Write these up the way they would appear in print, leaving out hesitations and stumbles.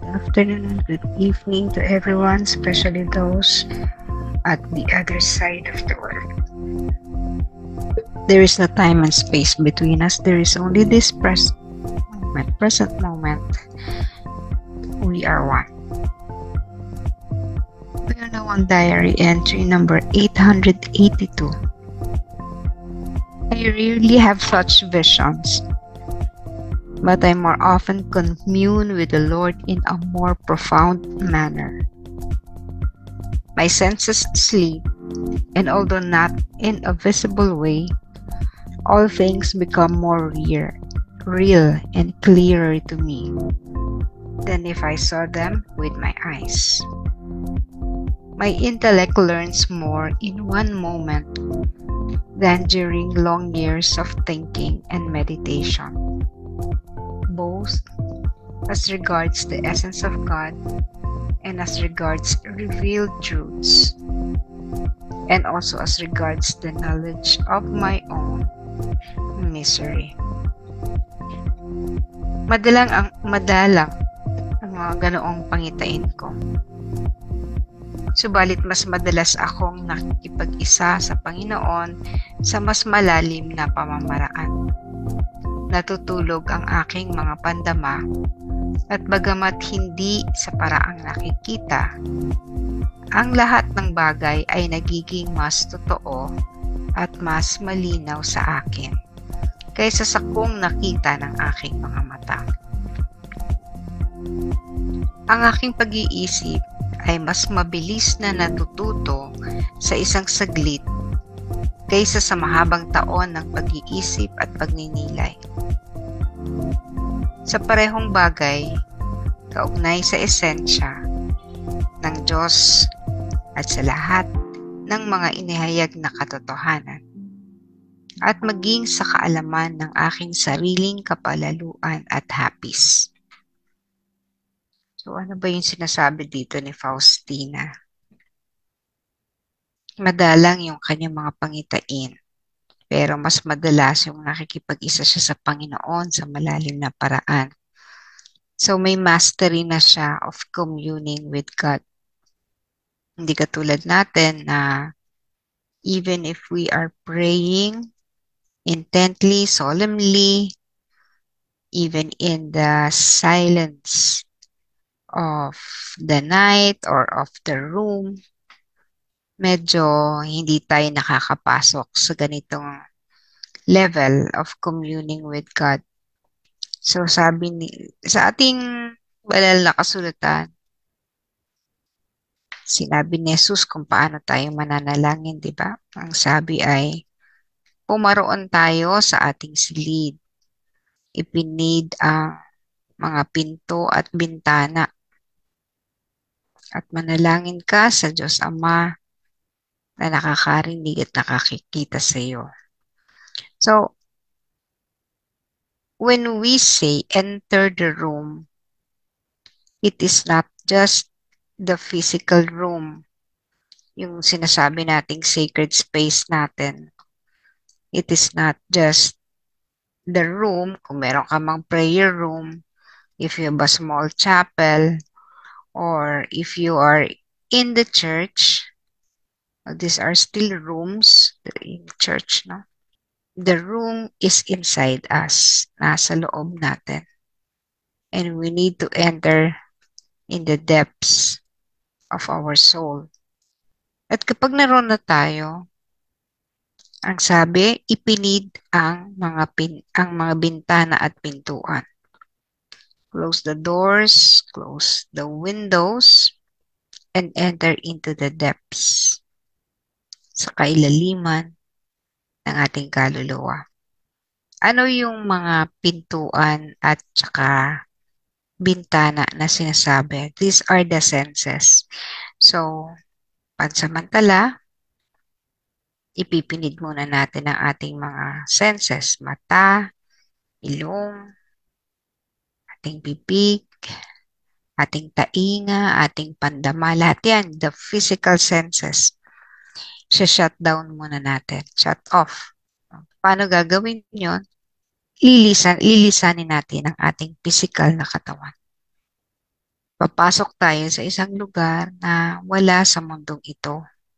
Good afternoon and good evening to everyone, especially those at the other side of the world. There is no time and space between us. There is only this present moment. We are one. We are now on diary entry number 882. I rarely have such visions, but I more often commune with the Lord in a more profound manner. My senses sleep, and although not in a visible way, all things become more real and clearer to me than if I saw them with my eyes. My intellect learns more in one moment than during long years of thinking and meditation, both as regards the essence of God and as regards revealed truths, and also as regards the knowledge of my own misery. Madalang ang mga ganoong pangitain ko. Subalit mas madalas akong nakikipag-isa sa Panginoon sa mas malalim na pamamaraan. Natutulog ang aking mga pandama at bagamat hindi sa paraang nakikita, ang lahat ng bagay ay nagiging mas totoo at mas malinaw sa akin kaysa sa kung nakita ng aking mga mata. Ang aking pag-iisip ay mas mabilis na natututo sa isang saglit kaysa sa mahabang taon ng pag-iisip at pagninilay. Sa parehong bagay, kaugnay sa esensya ng Diyos at sa lahat ng mga inihayag na katotohanan, at maging sa kaalaman ng aking sariling kapalaluan at hapis. So ano ba yung sinasabi dito ni Faustina? Madalang yung kanyang mga pangitain, pero mas madalas yung nakikipag-isa siya sa Panginoon sa malalim na paraan. So may mastery na siya of communing with God. Hindi katulad natin na even if we are praying intently, solemnly, even in the silence of the night or of the room, medyo hindi tayo nakakapasok sa ganitong level of communing with God. So sabi sa ating banal na kasulatan, sinabi ni Jesus kung paano tayo mananalangin, di ba? Ang sabi ay, pumaroon tayo sa ating silid. Ipinid ang mga pinto at bintana. At manalangin ka sa Diyos Ama na nakakarinig at nakakikita sa iyo. So, when we say enter the room, it is not just the physical room, yung sinasabi nating sacred space natin. It is not just the room, kung meron ka mang prayer room, if you have a small chapel, or if you are in the church, these are still rooms in church, no? The room is inside us, nasa loob natin. And we need to enter in the depths of our soul. At kapag naroon na tayo, ang sabi, ipinid ang mga bintana at pintuan. Close the doors, close the windows, and enter into the depths, sa kailaliman ng ating kaluluwa. Ano yung mga pintuan at saka bintana na sinasabi? These are the senses. So, pansamantala, ipipinid muna natin ang ating mga senses. Mata, ilong, ating bibig, ating tainga, ating pandama, lahat yan, the physical senses. Shut down muna natin. Shut off. Paano gagawin yon? Lilisanin natin ang ating physical na katawan. Papasok tayo sa isang lugar na wala sa mundong ito.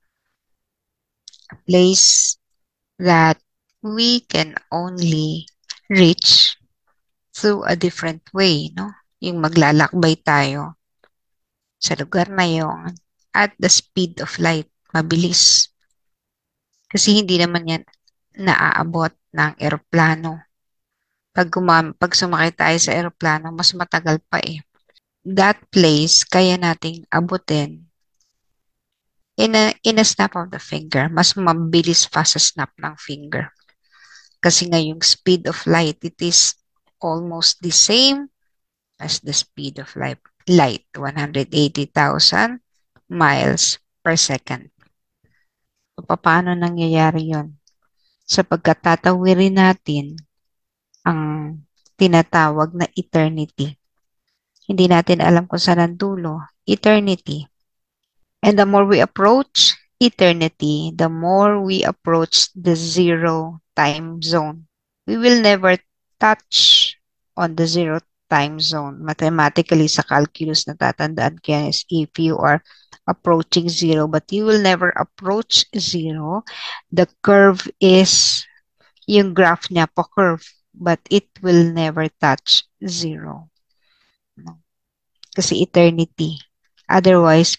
A place that we can only reach through a different way, no? Yung maglalakbay tayo sa lugar na yon at the speed of light, mabilis. Kasi hindi naman yan naaabot ng eroplano. Pag sumakay tayo sa eroplano, mas matagal pa eh. That place, kaya nating abutin in a snap of the finger. Mas mabilis pa sa snap ng finger. Kasi nga yung speed of light, it is almost the same as the speed of light, 180,000 miles per second. So, paano nangyayari yon? Sapagkat tatawirin natin ang tinatawag na eternity. Hindi natin alam kung saan ang dulo, eternity. And the more we approach eternity, the more we approach the zero time zone. We will never touch on the zero time zone. Mathematically, sa calculus, natatandaan kaya is if you are approaching zero, but you will never approach zero. The curve is, yung graph niya po curve, but it will never touch zero. No? Kasi eternity. Otherwise,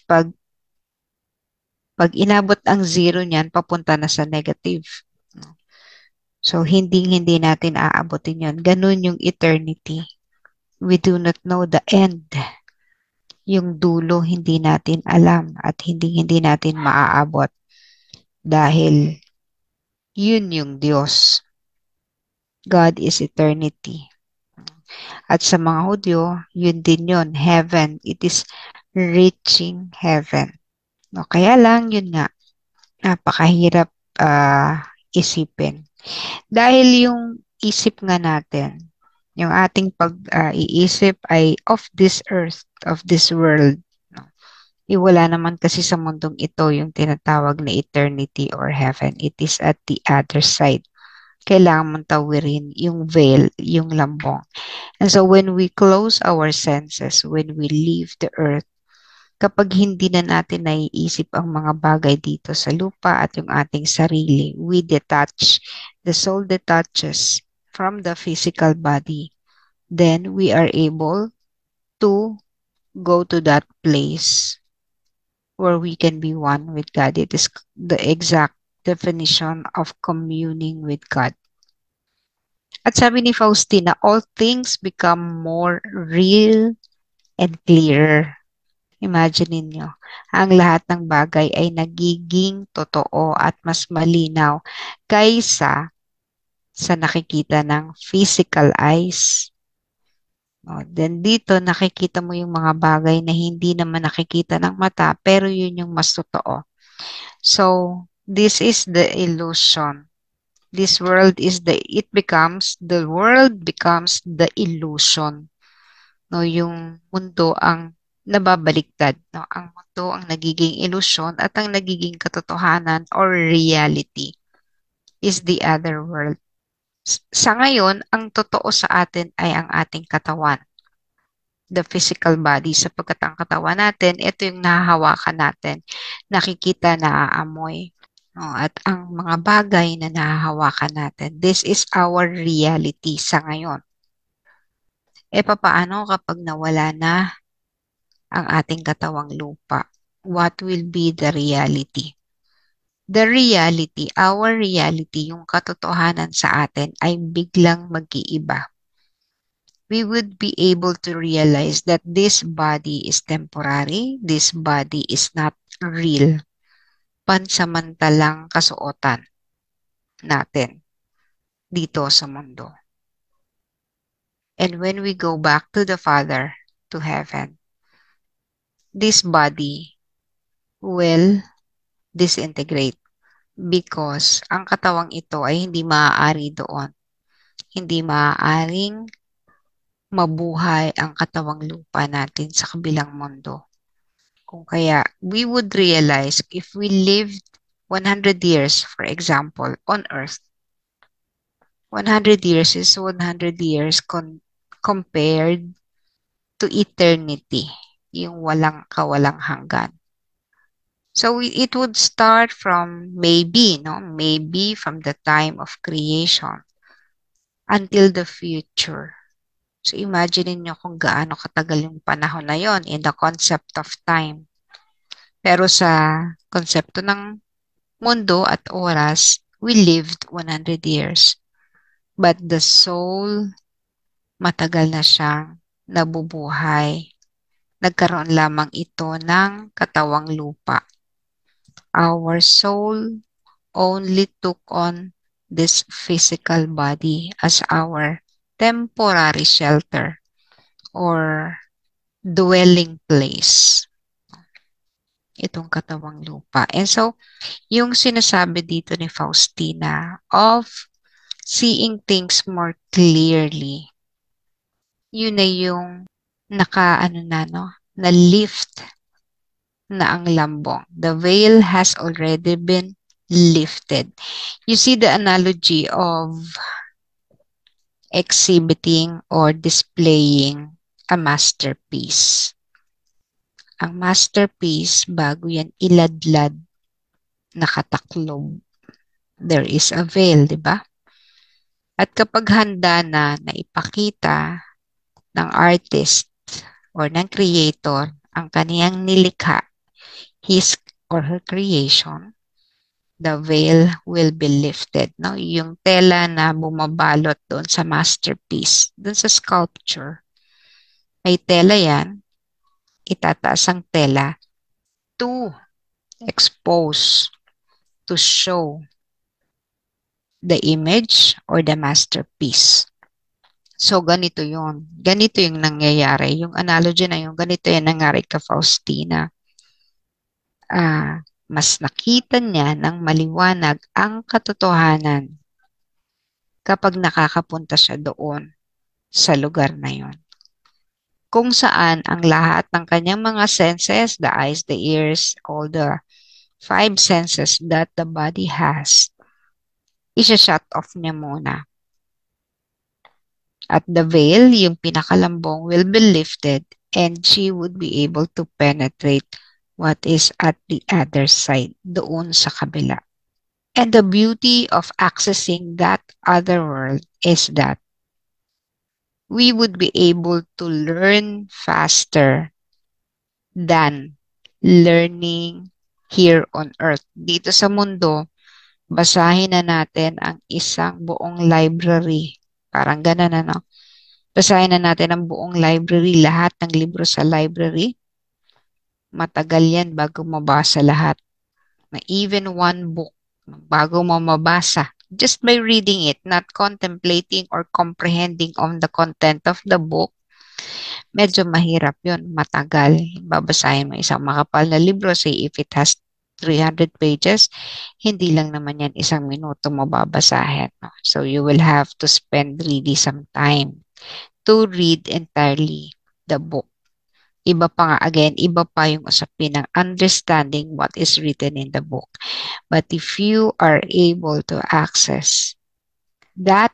pag inabot ang zero niyan, papunta na sa negative. No? So, hindi natin aabotin yon. Ganun yung eternity. We do not know the end. Yung dulo, hindi natin alam at hindi natin maaabot dahil yun yung Diyos. God is eternity. At sa mga Hudyo, yun din yun, heaven. It is reaching heaven. No, kaya lang, yun nga, napakahirap isipin. Dahil yung isip nga natin, yung ating pag-iisip ay of this earth, of this world. No? Wala naman kasi sa mundong ito yung tinatawag na eternity or heaven. It is at the other side. Kailangan mong tawirin yung veil, yung lambong. And so when we close our senses, when we leave the earth, kapag hindi na natin naiisip ang mga bagay dito sa lupa at yung ating sarili, we detach, the soul detaches from the physical body, then we are able to go to that place where we can be one with God. It is the exact definition of communing with God. At sabi ni Faustina, all things become more real and clearer. Imagine niyo, ang lahat ng bagay ay nagiging totoo at mas malinaw kaysa sa nakikita ng physical eyes. Then dito nakikita mo yung mga bagay na hindi naman nakikita ng mata pero yun yung mas totoo. So, this is the illusion. The world becomes the illusion. No, yung mundo ang nababaliktad. No? Ang mundo ang nagiging ilusyon at ang nagiging katotohanan or reality is the other world. Sa ngayon, ang totoo sa atin ay ang ating katawan. The physical body. Sapagkat ang katawan natin, ito yung nahahawakan natin. Nakikita, naaamoy. No? At ang mga bagay na nahahawakan natin, this is our reality sa ngayon. Papaano kapag nawala na ang ating katawang lupa? What will be the reality? The reality, our reality, yung katotohanan sa atin ay biglang mag-iiba. We would be able to realize that this body is temporary, this body is not real. Pansamantalang kasuotan natin dito sa mundo. And when we go back to the Father, to heaven, this body will disintegrate because ang katawang ito ay hindi maaari doon. Hindi maaaring mabuhay ang katawang lupa natin sa kabilang mundo. Kung kaya, we would realize if we lived 100 years, for example, on Earth, 100 years is 100 years compared to eternity. yung walang kawalang hanggan. So it would start from maybe, no? Maybe from the time of creation until the future. So imagine niyo kung gaano katagal yung panahon na yon in the concept of time. Pero sa konsepto ng mundo at oras, we lived 100 years. But the soul, matagal na siyang nabubuhay. Nagkaroon lamang ito ng katawang lupa. Our soul only took on this physical body as our temporary shelter or dwelling place. Itong katawang lupa. And so, yung sinasabi dito ni Faustina of seeing things more clearly, yun na yung na-lift na ang lambong. The veil has already been lifted. You see the analogy of exhibiting or displaying a masterpiece. Ang masterpiece, bago yan iladlad, nakataklob. There is a veil, di ba? At kapag handa na ipakita ng artist or ng creator ang kaniyang nilikha, his or her creation, the veil will be lifted. No? Yung tela na bumabalot doon sa masterpiece, doon sa sculpture, may tela yan, itataas ang tela to expose, to show the image or the masterpiece. So, ganito yun. Ganito yung nangyayari. Yung analogy na yun, ganito yung nangyari ka Faustina. Mas nakita niya ng maliwanag ang katotohanan kapag nakakapunta siya doon sa lugar na yun. Kung saan ang lahat ng kanyang mga senses, the eyes, the ears, all the 5 senses that the body has, isa-shut off niya muna. At the veil, yung pinakalambong, will be lifted and she would be able to penetrate what is at the other side, doon sa kabila. And the beauty of accessing that other world is that we would be able to learn faster than learning here on earth. Dito sa mundo, basahin na natin ang isang buong library. Parang ganun, ano? Basahin na natin ang buong library, lahat ng libro sa library. Matagal yan bago mabasa lahat. Na even one book, bago mo mabasa. Just by reading it, not contemplating or comprehending on the content of the book, medyo mahirap yun, matagal. Babasahin mo isang makapal na libro, say if it has 300 pages, hindi lang naman yan isang minuto mo babasahin. No? So you will have to spend really some time to read entirely the book. Iba pa nga, again, iba pa yung usapin ng understanding what is written in the book. But if you are able to access that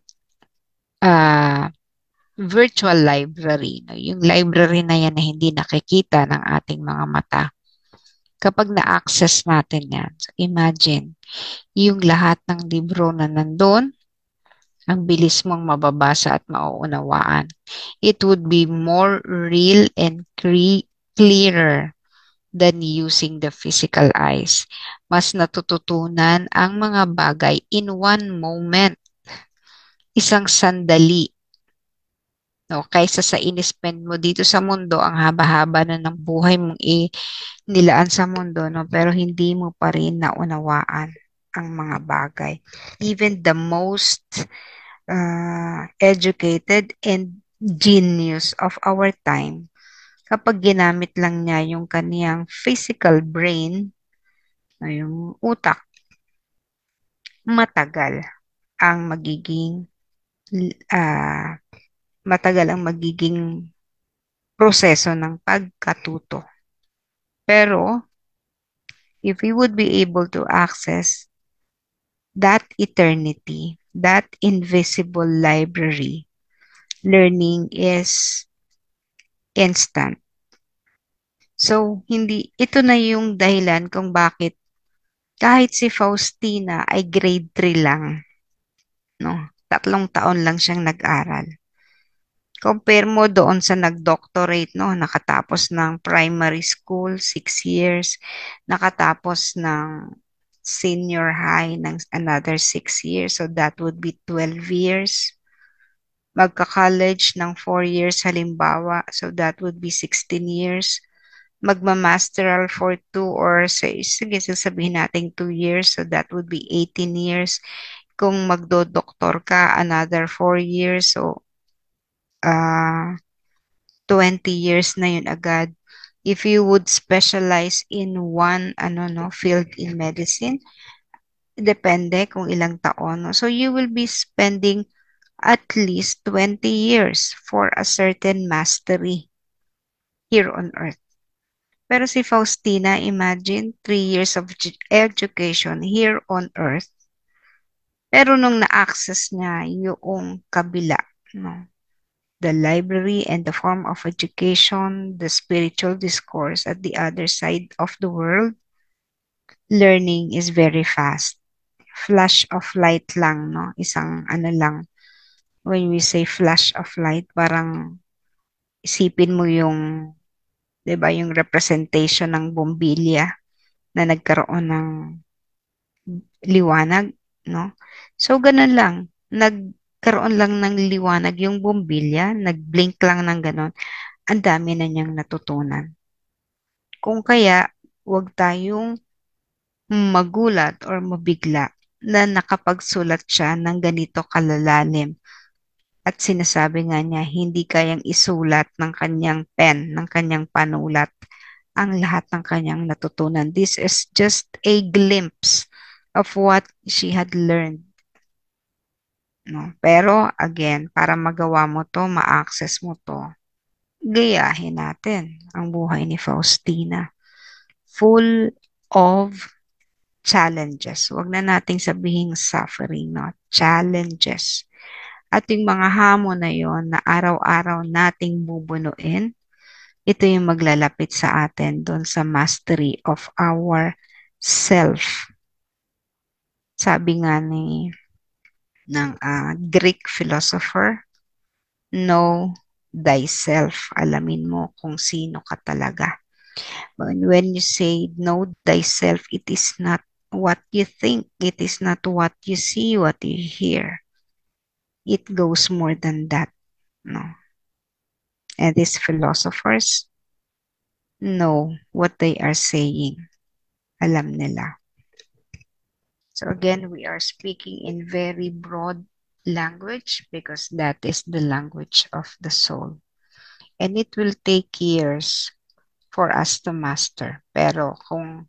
virtual library, no, yung library na yan na hindi nakikita ng ating mga mata, kapag na-access natin yan, so imagine, yung lahat ng libro na nandun, ang bilis mong mababasa at mauunawaan. It would be more real and clearer than using the physical eyes. Mas natututunan ang mga bagay in one moment. Isang sandali. No, kaysa sa in-spend mo dito sa mundo, ang haba-haba na ng buhay mong nilaan sa mundo, no? Pero hindi mo pa rin naunawaan ang mga bagay. Even the most educated and genius of our time, kapag ginamit lang niya yung kaniyang physical brain, yung utak, matagal ang magiging proseso ng pagkatuto. Pero, if we would be able to access that eternity, that invisible library, learning is instant. So, ito na yung dahilan kung bakit kahit si Faustina ay grade 3 lang, no? 3 taon lang siyang nag-aral. Compare mo doon sa nag-doctorate, no? Nakatapos ng primary school, 6 years. Nakatapos ng senior high ng another 6 years. So that would be 12 years. Magka-college ng 4 years halimbawa. So that would be 16 years. Magma-masteral for 2 or sige, sasabihin natin 2 years. So that would be 18 years. Kung magdo-doktor ka, another 4 years. So, 20 years na yun agad. If you would specialize in one field in medicine, depende kung ilang taon. No? So you will be spending at least 20 years for a certain mastery here on earth. Pero si Faustina, imagine 3 years of education here on earth. Pero nung na-access niya yung kabila, no? The library and the form of education, the spiritual discourse at the other side of the world, learning is very fast. Flash of light lang, no? Isang lang. When we say flash of light, parang isipin mo yung, 'di ba, yung representation ng bombilya na nagkaroon ng liwanag, no? So, ganun lang. Nagkaroon lang ng liwanag yung bombilya, nag-blink lang ng ganun. Ang dami na niyang natutunan. Kung kaya, huwag tayong magulat or mabigla na nakapagsulat siya ng ganito kalalalim. At sinasabi nga niya, hindi kayang isulat ng kanyang pen, ng kanyang panulat, ang lahat ng kanyang natutunan. This is just a glimpse of what she had learned. No? Pero again, para magawa mo to, ma-access mo to, gayahin natin ang buhay ni Faustina. Full of challenges. Huwag na nating sabihin suffering, no? Challenges. At yung mga hamon na yon na araw-araw nating bubunuin, ito yung maglalapit sa atin doon sa mastery of our self. Sabi nga ng Greek philosopher, know thyself. Alamin mo kung sino ka talaga. When you say know thyself, it is not what you think. It is not what you see, what you hear. It goes more than that. No. And these philosophers know what they are saying. Alam nila. So again, we are speaking in very broad language because that is the language of the soul. And it will take years for us to master. Pero kung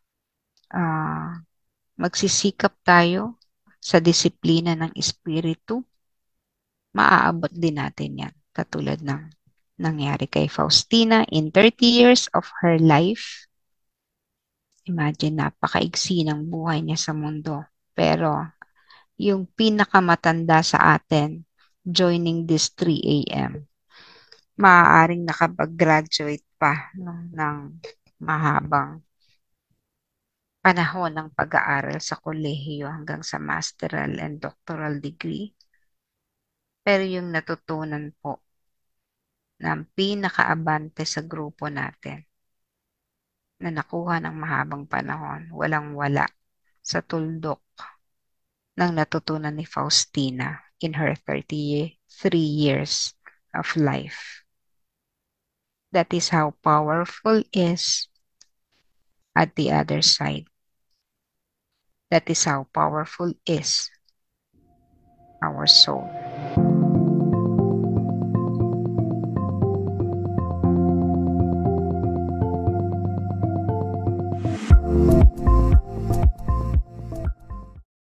magsisikap tayo sa disiplina ng espiritu, maaabot din natin yan. Katulad ng nangyari kay Faustina in 30 years of her life. Imagine, napakaigsi ng buhay niya sa mundo. Pero yung pinakamatanda sa atin, joining this 3 a.m., maaaring nakapag-graduate pa ng mahabang panahon ng pag-aaral sa kolehiyo hanggang sa masteral and doctoral degree. Pero yung natutunan po ng pinakaabante sa grupo natin na nakuha ng mahabang panahon, walang-wala sa tuldok ng natutunan ni Faustina in her 33 years of life. That is how powerful is at the other side. That is how powerful is our soul.